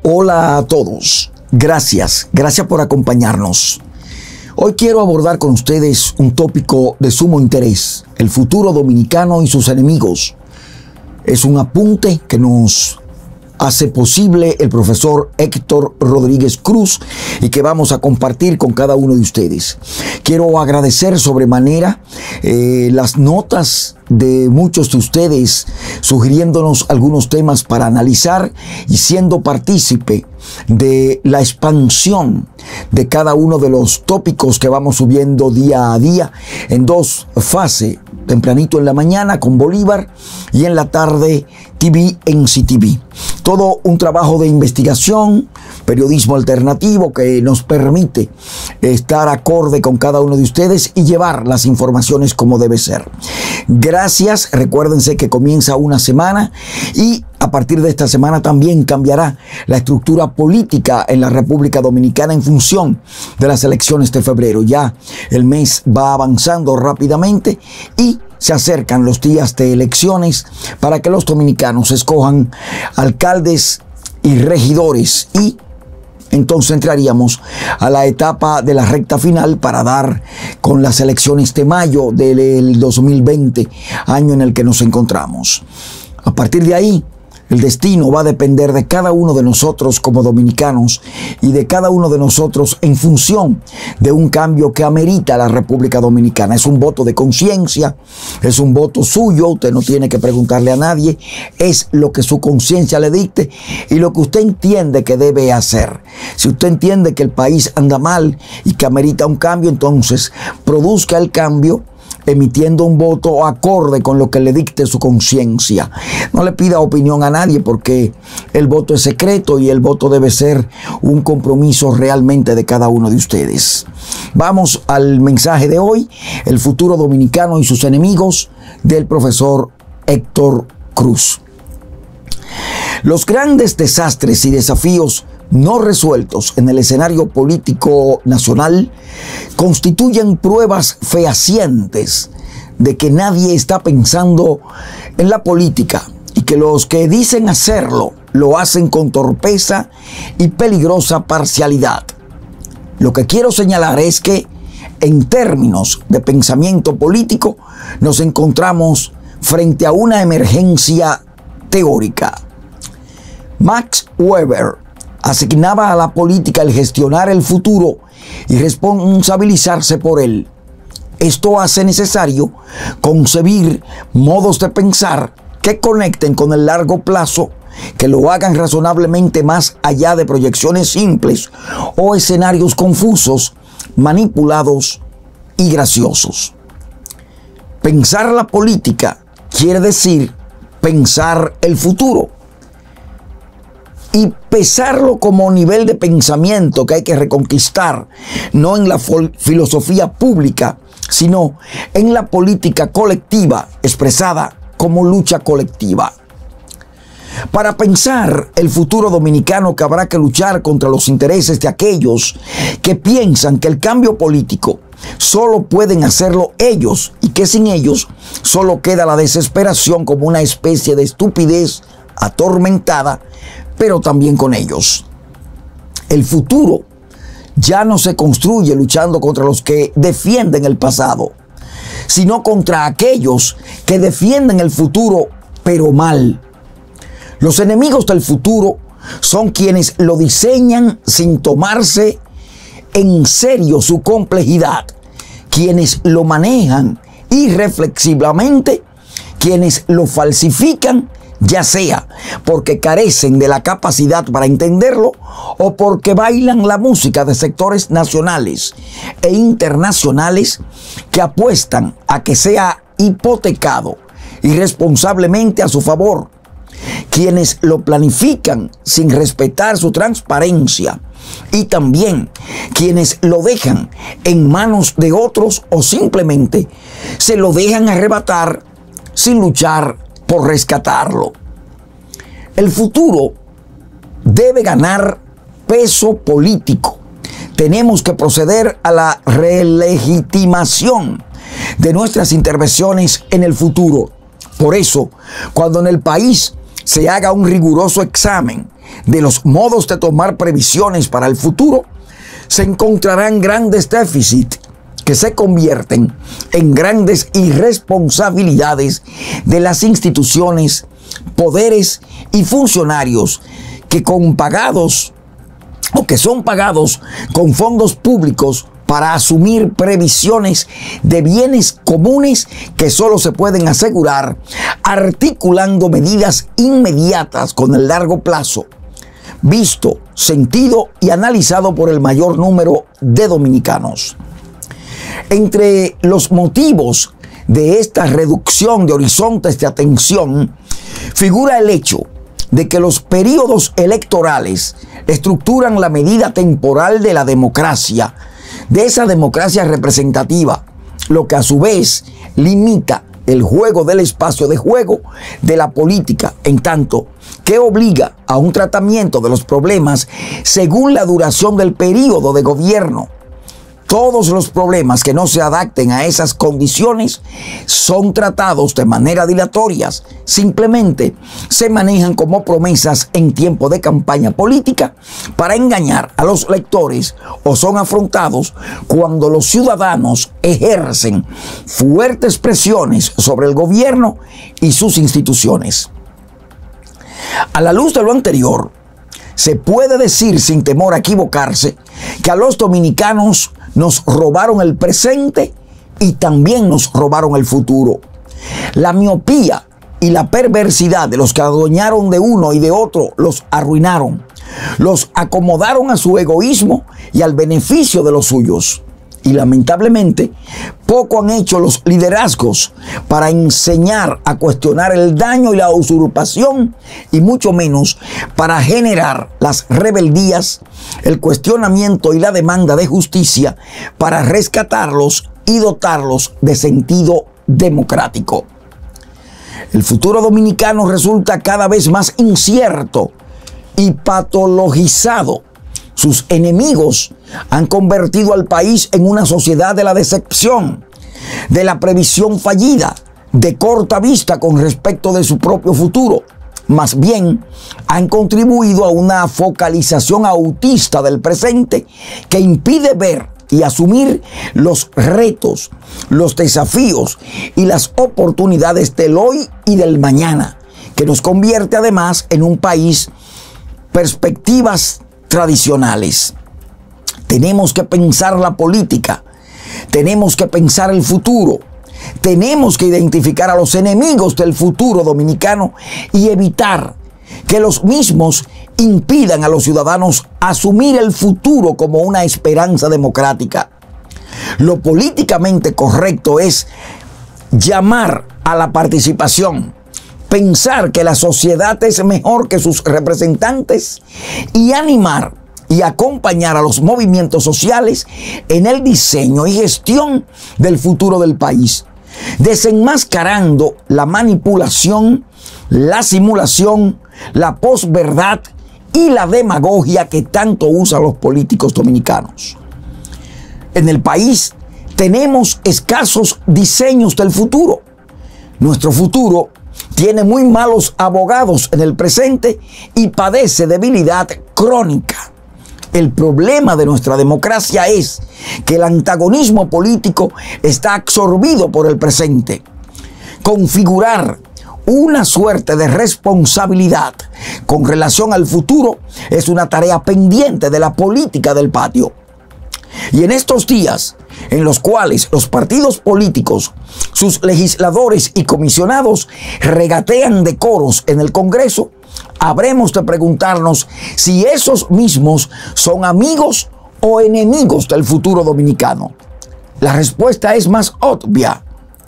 Hola a todos, gracias por acompañarnos. Hoy quiero abordar con ustedes un tópico de sumo interés, el futuro dominicano y sus enemigos. Es un apunte que nos hace posible el profesor Héctor Rodríguez Cruz y que vamos a compartir con cada uno de ustedes. Quiero agradecer sobremanera las notas de muchos de ustedes sugiriéndonos algunos temas para analizar y siendo partícipe de la expansión de cada uno de los tópicos que vamos subiendo día a día en dos fases, tempranito en la mañana con Bolívar y en la tarde TV en CTV. Todo un trabajo de investigación, periodismo alternativo que nos permite estar acorde con cada uno de ustedes y llevar las informaciones como debe ser. Gracias, recuérdense que comienza una semana y a partir de esta semana también cambiará la estructura política en la República Dominicana en función de las elecciones de febrero. Ya el mes va avanzando rápidamente y se acercan los días de elecciones para que los dominicanos escojan alcaldes y regidores y entonces entraríamos a la etapa de la recta final para dar con las elecciones de mayo del 2020, año en el que nos encontramos. A partir de ahí, el destino va a depender de cada uno de nosotros como dominicanos y de cada uno de nosotros en función de un cambio que amerita la República Dominicana. Es un voto de conciencia, es un voto suyo, usted no tiene que preguntarle a nadie, es lo que su conciencia le dicte y lo que usted entiende que debe hacer. Si usted entiende que el país anda mal y que amerita un cambio, entonces produzca el cambio emitiendo un voto acorde con lo que le dicte su conciencia. No le pida opinión a nadie porque el voto es secreto y el voto debe ser un compromiso realmente de cada uno de ustedes. Vamos al mensaje de hoy, el futuro dominicano y sus enemigos, del profesor Héctor Cruz. Los grandes desastres y desafíos no resueltos en el escenario político nacional constituyen pruebas fehacientes de que nadie está pensando en la política y que los que dicen hacerlo lo hacen con torpeza y peligrosa parcialidad. Lo que quiero señalar es que en términos de pensamiento político nos encontramos frente a una emergencia teórica. Max Weber asignaba a la política el gestionar el futuro y responsabilizarse por él. Esto hace necesario concebir modos de pensar que conecten con el largo plazo, que lo hagan razonablemente más allá de proyecciones simples o escenarios confusos, manipulados y graciosos. Pensar la política quiere decir pensar el futuro y pesarlo como nivel de pensamiento que hay que reconquistar, no en la filosofía pública, sino en la política colectiva expresada como lucha colectiva. Para pensar el futuro dominicano que habrá que luchar contra los intereses de aquellos que piensan que el cambio político solo pueden hacerlo ellos y que sin ellos solo queda la desesperación como una especie de estupidez atormentada, pero también con ellos. El futuro ya no se construye luchando contra los que defienden el pasado, sino contra aquellos que defienden el futuro, pero mal. Los enemigos del futuro son quienes lo diseñan sin tomarse en serio su complejidad, quienes lo manejan irreflexiblemente, quienes lo falsifican, ya sea porque carecen de la capacidad para entenderlo o porque bailan la música de sectores nacionales e internacionales que apuestan a que sea hipotecado irresponsablemente a su favor, quienes lo planifican sin respetar su transparencia y también quienes lo dejan en manos de otros o simplemente se lo dejan arrebatar sin luchar por rescatarlo. El futuro debe ganar peso político. Tenemos que proceder a la relegitimación de nuestras intervenciones en el futuro. Por eso, cuando en el país se haga un riguroso examen de los modos de tomar previsiones para el futuro, se encontrarán grandes déficits que se convierten en grandes irresponsabilidades de las instituciones, poderes y funcionarios que son pagados con fondos públicos para asumir previsiones de bienes comunes que solo se pueden asegurar articulando medidas inmediatas con el largo plazo, visto, sentido y analizado por el mayor número de dominicanos. Entre los motivos de esta reducción de horizontes de atención figura el hecho de que los periodos electorales estructuran la medida temporal de la democracia, de esa democracia representativa, lo que a su vez limita el juego del espacio de juego de la política, en tanto que obliga a un tratamiento de los problemas según la duración del periodo de gobierno. Todos los problemas que no se adapten a esas condiciones son tratados de manera dilatorias. Simplemente se manejan como promesas en tiempo de campaña política para engañar a los lectores, o son afrontados cuando los ciudadanos ejercen fuertes presiones sobre el gobierno y sus instituciones. A la luz de lo anterior, se puede decir sin temor a equivocarse que a los dominicanos nos robaron el presente y también nos robaron el futuro. La miopía y la perversidad de los que adueñaron de uno y de otro los arruinaron, los acomodaron a su egoísmo y al beneficio de los suyos. Y lamentablemente, poco han hecho los liderazgos para enseñar a cuestionar el daño y la usurpación, y mucho menos para generar las rebeldías, el cuestionamiento y la demanda de justicia para rescatarlos y dotarlos de sentido democrático. El futuro dominicano resulta cada vez más incierto y patologizado. Sus enemigos han convertido al país en una sociedad de la decepción, de la previsión fallida, de corta vista con respecto de su propio futuro. Más bien, han contribuido a una focalización autista del presente que impide ver y asumir los retos, los desafíos y las oportunidades del hoy y del mañana, que nos convierte además en un país perspectivas tradicionales. Tenemos que pensar la política, tenemos que pensar el futuro, tenemos que identificar a los enemigos del futuro dominicano y evitar que los mismos impidan a los ciudadanos asumir el futuro como una esperanza democrática. Lo políticamente correcto es llamar a la participación, pensar que la sociedad es mejor que sus representantes y animar y acompañar a los movimientos sociales en el diseño y gestión del futuro del país, desenmascarando la manipulación, la simulación, la posverdad y la demagogia que tanto usan los políticos dominicanos. En el país tenemos escasos diseños del futuro. Nuestro futuro tiene muy malos abogados en el presente y padece debilidad crónica. El problema de nuestra democracia es que el antagonismo político está absorbido por el presente. Configurar una suerte de responsabilidad con relación al futuro es una tarea pendiente de la política del patio. Y en estos días en los cuales los partidos políticos, sus legisladores y comisionados regatean decoros en el Congreso, habremos de preguntarnos si esos mismos son amigos o enemigos del futuro dominicano. La respuesta es más obvia.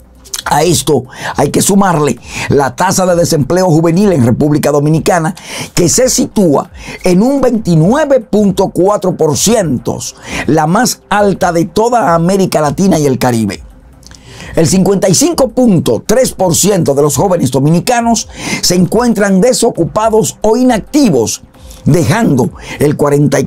A esto hay que sumarle la tasa de desempleo juvenil en República Dominicana, que se sitúa en un 29.4%, la más alta de toda América Latina y el Caribe. El 55.3% de los jóvenes dominicanos se encuentran desocupados o inactivos, dejando el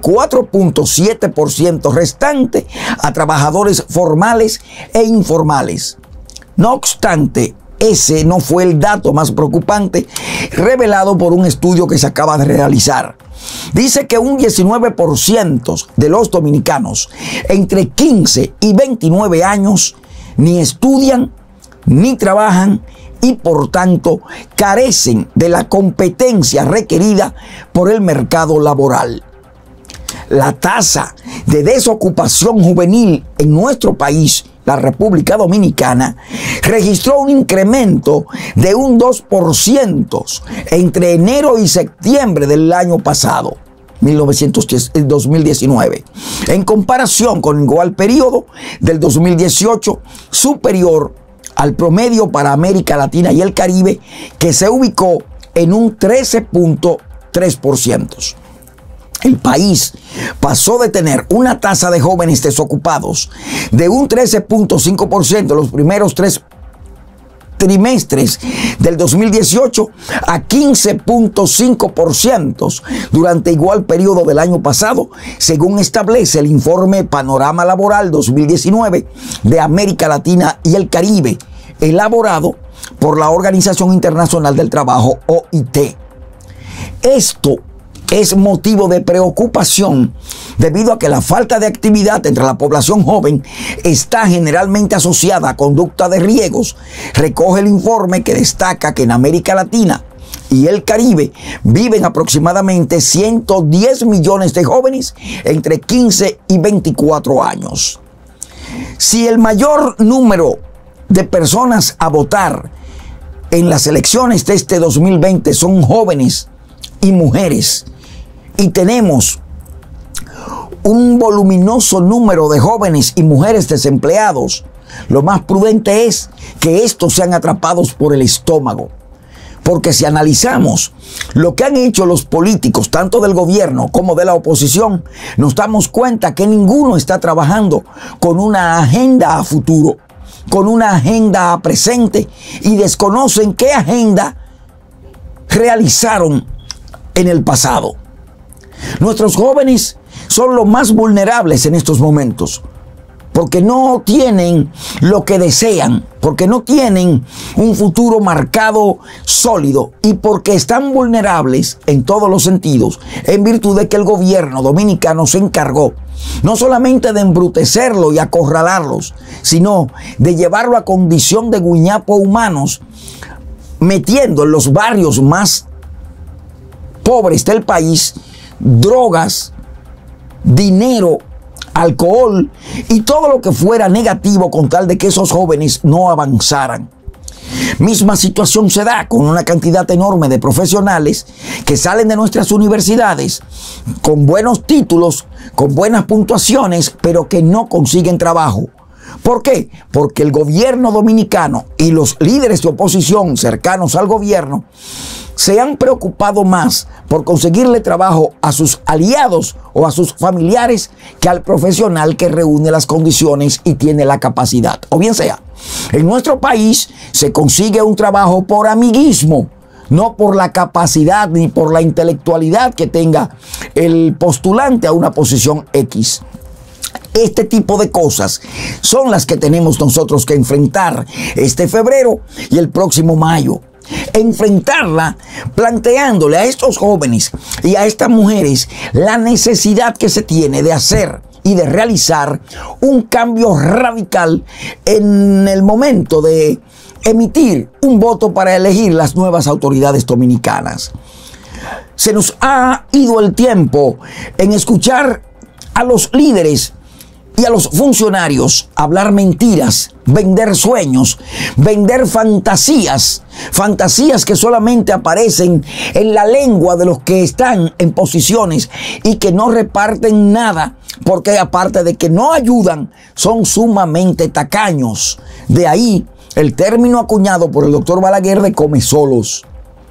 44.7% restante a trabajadores formales e informales. No obstante, ese no fue el dato más preocupante revelado por un estudio que se acaba de realizar. Dice que un 19% de los dominicanos entre 15 y 29 años ni estudian ni trabajan y por tanto carecen de la competencia requerida por el mercado laboral. La tasa de desocupación juvenil en nuestro país, la República Dominicana, registró un incremento de un 2% entre enero y septiembre del año pasado, 2019, en comparación con el igual periodo del 2018, superior al promedio para América Latina y el Caribe, que se ubicó en un 13.3%. El país pasó de tener una tasa de jóvenes desocupados de un 13.5% los primeros 3 trimestres del 2018 a 15.5% durante igual periodo del año pasado, según establece el informe Panorama Laboral 2019 de América Latina y el Caribe, elaborado por la Organización Internacional del Trabajo, OIT. Esto es motivo de preocupación debido a que la falta de actividad entre la población joven está generalmente asociada a conducta de riesgos. Recoge el informe que destaca que en América Latina y el Caribe viven aproximadamente 110 millones de jóvenes entre 15 y 24 años. Si el mayor número de personas a votar en las elecciones de este 2020 son jóvenes y mujeres, y tenemos un voluminoso número de jóvenes y mujeres desempleados, lo más prudente es que estos sean atrapados por el estómago. Porque si analizamos lo que han hecho los políticos, tanto del gobierno como de la oposición, nos damos cuenta que ninguno está trabajando con una agenda a futuro, con una agenda a presente, y desconocen qué agenda realizaron en el pasado. Nuestros jóvenes son los más vulnerables en estos momentos, porque no tienen lo que desean, porque no tienen un futuro marcado, sólido, y porque están vulnerables en todos los sentidos, en virtud de que el gobierno dominicano se encargó no solamente de embrutecerlo y acorralarlos, sino de llevarlo a condición de guiñapo humanos, metiendo en los barrios más pobres del país drogas, dinero, alcohol y todo lo que fuera negativo con tal de que esos jóvenes no avanzaran. Misma situación se da con una cantidad enorme de profesionales que salen de nuestras universidades con buenos títulos, con buenas puntuaciones, pero que no consiguen trabajo. ¿Por qué? Porque el gobierno dominicano y los líderes de oposición cercanos al gobierno se han preocupado más por conseguirle trabajo a sus aliados o a sus familiares que al profesional que reúne las condiciones y tiene la capacidad. O bien sea, en nuestro país se consigue un trabajo por amiguismo, no por la capacidad ni por la intelectualidad que tenga el postulante a una posición X. Este tipo de cosas son las que tenemos nosotros que enfrentar este febrero y el próximo mayo. Enfrentarla planteándole a estos jóvenes y a estas mujeres la necesidad que se tiene de hacer y de realizar un cambio radical en el momento de emitir un voto para elegir las nuevas autoridades dominicanas. Se nos ha ido el tiempo en escuchar a los líderes y a los funcionarios hablar mentiras, vender sueños, vender fantasías que solamente aparecen en la lengua de los que están en posiciones y que no reparten nada, porque aparte de que no ayudan, son sumamente tacaños. De ahí el término acuñado por el doctor Balaguer de comesolos.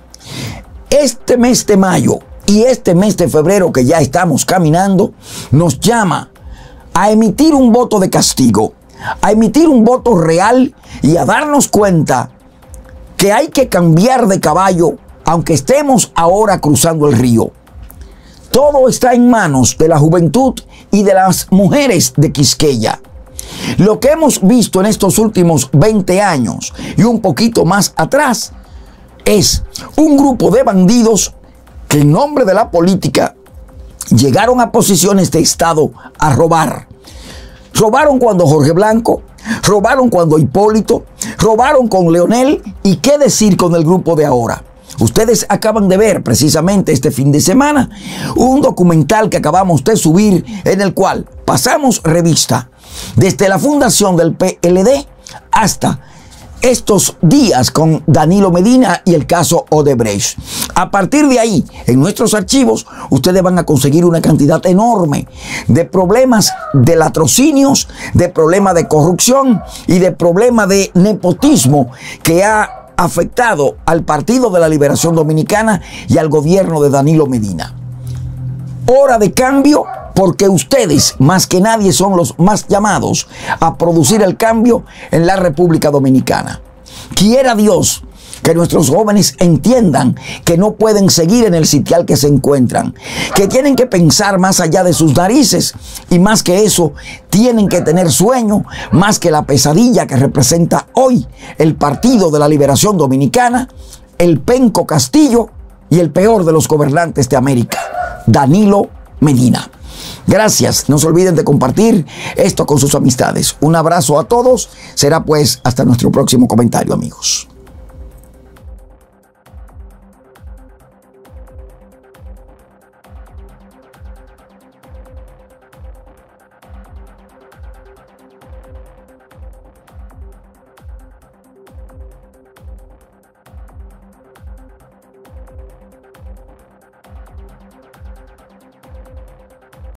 Este mes de mayo y este mes de febrero que ya estamos caminando, nos llama a emitir un voto de castigo, a emitir un voto real y a darnos cuenta que hay que cambiar de caballo, aunque estemos ahora cruzando el río. Todo está en manos de la juventud y de las mujeres de Quisqueya. Lo que hemos visto en estos últimos 20 años y un poquito más atrás es un grupo de bandidos que en nombre de la política llegaron a posiciones de Estado a robar. Robaron cuando Jorge Blanco, robaron cuando Hipólito, robaron con Leonel y qué decir con el grupo de ahora. Ustedes acaban de ver precisamente este fin de semana un documental que acabamos de subir en el cual pasamos revista desde la fundación del PLD hasta estos días con Danilo Medina y el caso Odebrecht. A partir de ahí, en nuestros archivos, ustedes van a conseguir una cantidad enorme de problemas de latrocinios, de problemas de corrupción y de problemas de nepotismo que ha afectado al Partido de la Liberación Dominicana y al gobierno de Danilo Medina. Hora de cambio, porque ustedes, más que nadie, son los más llamados a producir el cambio en la República Dominicana. Quiera Dios que nuestros jóvenes entiendan que no pueden seguir en el sitial que se encuentran, que tienen que pensar más allá de sus narices y más que eso, tienen que tener sueño, más que la pesadilla que representa hoy el Partido de la Liberación Dominicana, el Penco Castillo y el peor de los gobernantes de América, Danilo Medina. Gracias, no se olviden de compartir esto con sus amistades. Un abrazo a todos, será pues hasta nuestro próximo comentario, amigos.